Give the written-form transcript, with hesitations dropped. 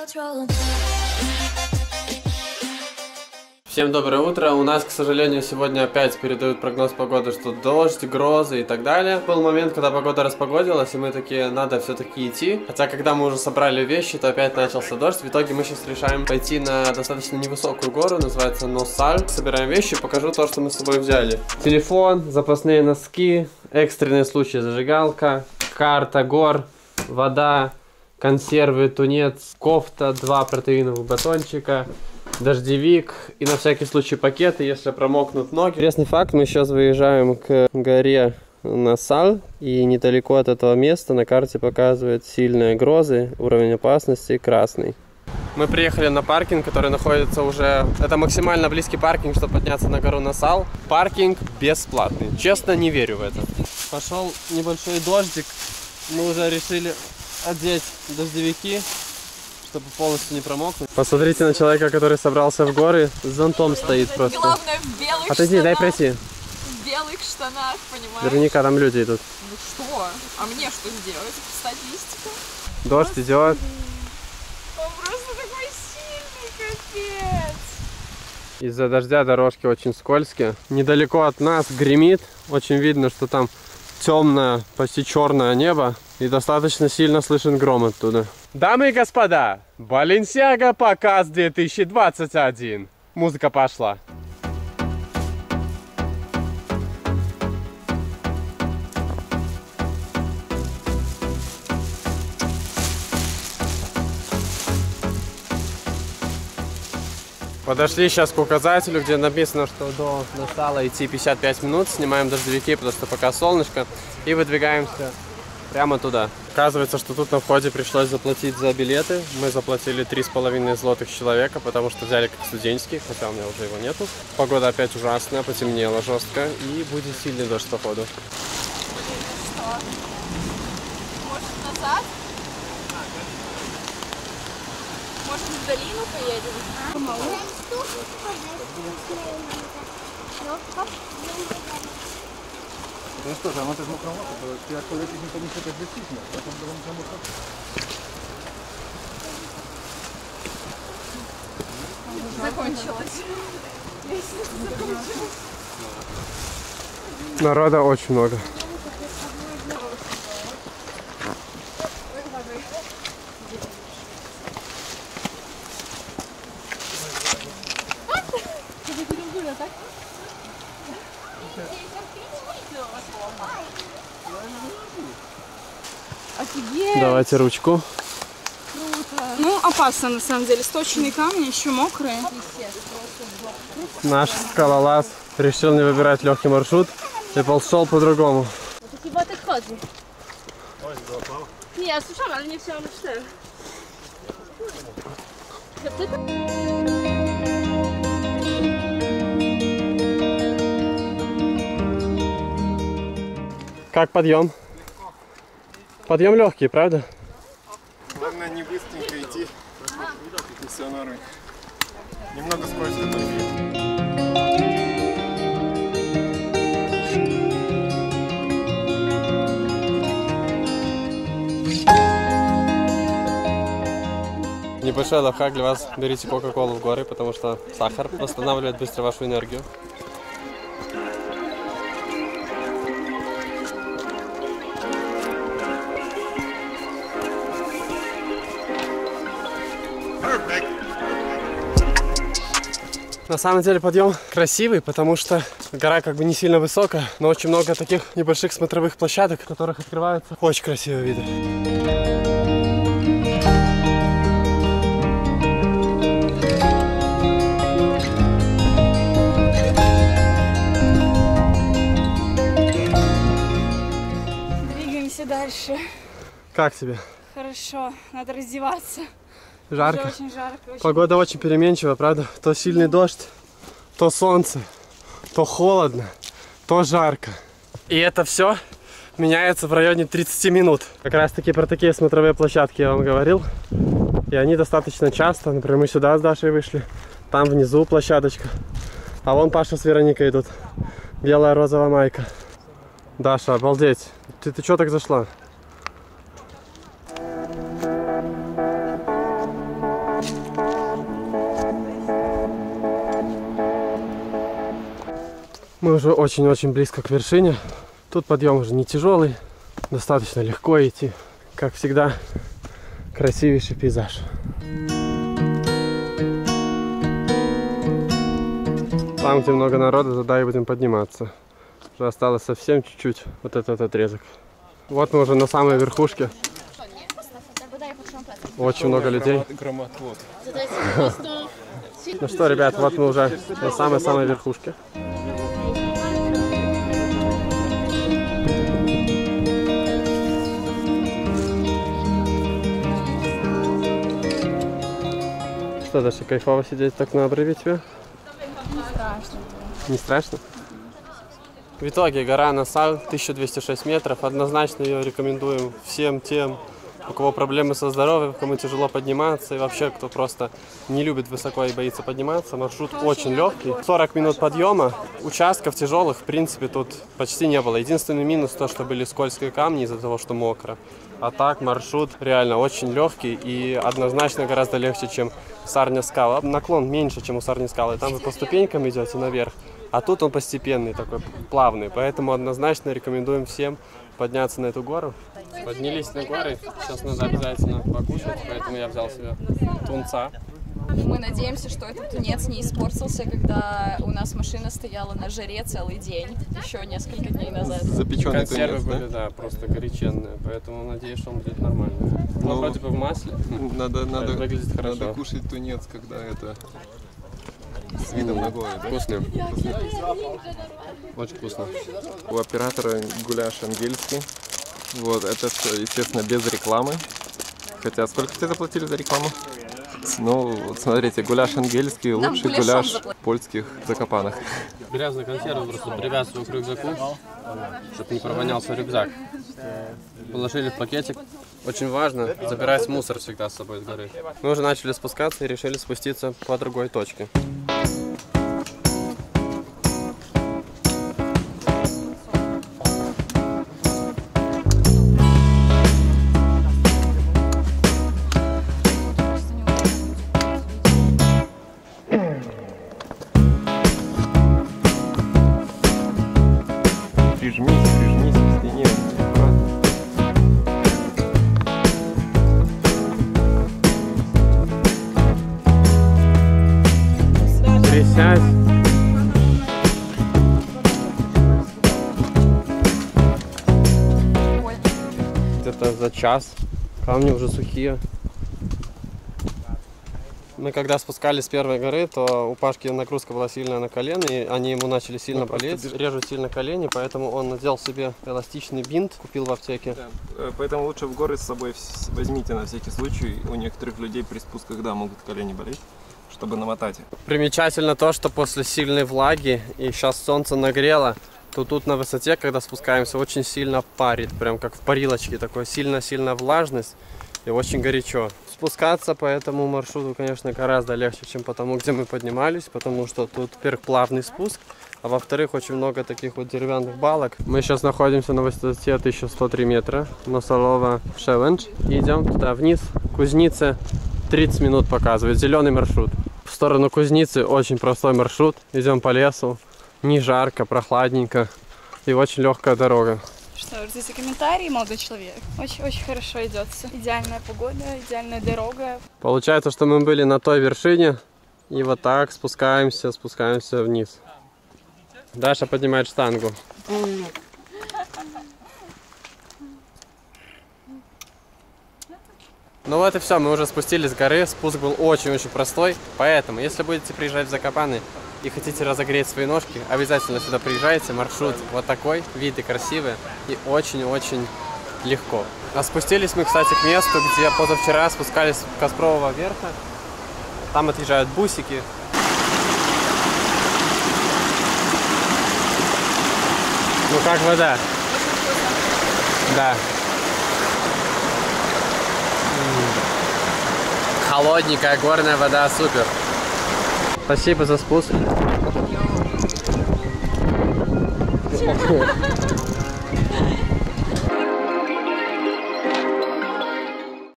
Всем доброе утро. У нас, к сожалению, сегодня опять передают прогноз погоды, что дождь, грозы и так далее. Был момент, когда погода распогодилась, и мы такие, надо все-таки идти. Хотя, когда мы уже собрали вещи, то опять начался дождь. В итоге мы сейчас решаем пойти на достаточно невысокую гору, называется Носаль. Собираем вещи, покажу то, что мы с собой взяли. Телефон, запасные носки, экстренные случаи зажигалка, карта гор, вода, консервы, тунец, кофта, 2 протеиновых батончика, дождевик и на всякий случай пакеты, если промокнут ноги. Интересный факт, мы сейчас выезжаем к горе Носаль, и недалеко от этого места на карте показывает сильные грозы, уровень опасности красный. Мы приехали на паркинг, который находится уже... Это максимально близкий паркинг, чтобы подняться на гору Носаль. Паркинг бесплатный. Честно, не верю в это. Пошел небольшой дождик. Мы уже решили одеть дождевики, чтобы полностью не промокнуть. Посмотрите на человека, который собрался в горы, с зонтом стоит просто. Главное, в белых Отойди, штанах. дай пройти. В белых штанах, понимаешь? Наверняка там люди идут. Ну что? А мне что сделать? Статистика? Дождь идет. Он просто такой сильный, капец. Из-за дождя дорожки очень скользкие. Недалеко от нас гремит. Очень видно, что там темное, почти черное небо. И достаточно сильно слышен гром оттуда. Дамы и господа, Balenciaga показ 2021. Музыка пошла. Подошли сейчас к указателю, где написано, что до Носаля идти 55 минут. Снимаем дождевики, потому что пока солнышко. И выдвигаемся прямо туда. Оказывается, что тут на входе пришлось заплатить за билеты. Мы заплатили 3,5 злотых человека, потому что взяли как студенческий, хотя у меня уже его нету. Погода опять ужасная, потемнело жестко, и будет сильный дождь походу. Что? Может назад? Может в долину поедем? Ну что же, оно też mokro, to jak polecisz, to muszę też wycisnąć, a tam było za mokro. Закончилось. Народа очень много. Офигеть! Давайте ручку. Круто. Ну, опасно на самом деле. Сточные камни еще мокрые. Наш скалолаз решил не выбирать легкий маршрут и пошел по-другому. Chyba tak chodzi. Nie, ja słyszałam, ale nie chciałam już ten. Как подъем? Подъем легкий, правда? Главное не быстренько идти, и все норм. Немного скользко только. Небольшой лайфхак для вас. Берите кока-колу в горы, потому что сахар восстанавливает быстро вашу энергию. На самом деле подъем красивый, потому что гора как бы не сильно высокая, но очень много таких небольших смотровых площадок, в которых открываются очень красивые виды. Двигаемся дальше. Как тебе? Хорошо, надо раздеваться. Жарко? Уже очень жарко. Очень... Погода очень переменчивая, правда? То сильный дождь, то солнце, то холодно, то жарко. И это все меняется в районе 30 минут. Как раз таки про такие смотровые площадки я вам говорил. И они достаточно часто. Например, мы сюда с Дашей вышли. Там внизу площадочка. А вон Паша с Вероникой идут. Белая розовая майка. Даша, обалдеть. Ты что так зашла? Мы уже очень-очень близко к вершине. Тут подъем уже не тяжелый, достаточно легко идти. Как всегда, красивейший пейзаж. Там, где много народа, туда и будем подниматься. Уже осталось совсем чуть-чуть вот этот отрезок. Вот мы уже на самой верхушке. Очень много людей. Ну что, ребят, вот мы уже на самой-самой верхушке. Что, Даша, кайфово сидеть так на обрыве тебе? Не страшно. Не страшно? В итоге гора Насал, 1206 метров. Однозначно ее рекомендуем всем тем, у кого проблемы со здоровьем, кому тяжело подниматься и вообще кто просто не любит высоко и боится подниматься. Маршрут очень легкий. 40 минут подъема. Участков тяжелых в принципе тут почти не было. Единственный минус то, что были скользкие камни из-за того, что мокро. А так маршрут реально очень легкий и однозначно гораздо легче, чем Сарня скала. Наклон меньше, чем у Сарни скалы. Там вы по ступенькам идете наверх, а тут он постепенный, такой плавный. Поэтому однозначно рекомендуем всем подняться на эту гору. Поднялись на горы, сейчас надо обязательно покушать, поэтому я взял себе тунца. Мы надеемся, что этот тунец не испортился, когда у нас машина стояла на жаре целый день, еще несколько дней назад. Запеченный Консервы тунец, были, да, просто горяченные, поэтому надеюсь, что он будет нормальный. Ну, вроде бы в масле. Надо выглядит хорошо. Надо кушать тунец, когда это с видом на горы. Да? Вкусный. Очень вкусно. У оператора гуляш ангельский. Вот, это все, естественно, без рекламы. Хотя, сколько тебе заплатили за рекламу? Ну, вот смотрите, гуляш ангельский, лучший гуляш польских Закопанах. Грязные консервы просто привязываю к рюкзаку, чтобы не провонялся рюкзак. Положили в пакетик. Очень важно забирать мусор всегда с собой с горы. Мы уже начали спускаться и решили спуститься по другой точке. Прижмись к стене. Присядь. Где-то за час. Камни уже сухие. Мы когда спускались с первой горы, то у Пашки нагрузка была сильная на колено, и они ему начали сильно болеть, режут сильно колени, поэтому он надел себе эластичный бинт, купил в аптеке. Да, поэтому лучше в горы с собой возьмите на всякий случай. У некоторых людей при спусках, да, могут колени болеть, чтобы намотать. Примечательно то, что после сильной влаги, и сейчас солнце нагрело, то тут на высоте, когда спускаемся, очень сильно парит, прям как в парилочке, такой сильно-сильно влажность и очень горячо. Спускаться по этому маршруту, конечно, гораздо легче, чем по тому, где мы поднимались, потому что тут, во-первых, плавный спуск, а во-вторых, очень много таких вот деревянных балок. Мы сейчас находимся на высоте 1103 метра, Nosalovo Challenge. Идем туда вниз, Кузницы, 30 минут показывает, зеленый маршрут. В сторону Кузницы очень простой маршрут, идем по лесу, не жарко, прохладненько и очень легкая дорога. Что, ждите комментарии, молодой человек? Очень хорошо идется. Идеальная погода, идеальная дорога. Получается, что мы были на той вершине и вот так спускаемся вниз. Даша поднимает штангу. Ну вот и все, мы уже спустились с горы, спуск был очень-очень простой, поэтому, если будете приезжать в Закопаны и хотите разогреть свои ножки, обязательно сюда приезжайте, маршрут вот такой, виды красивые и очень-очень легко. А спустились мы, кстати, к месту, где позавчера спускались с Каспрового верха, там отъезжают бусики. Ну как вода? Да. Холодненькая горная вода, супер. Спасибо за спуск.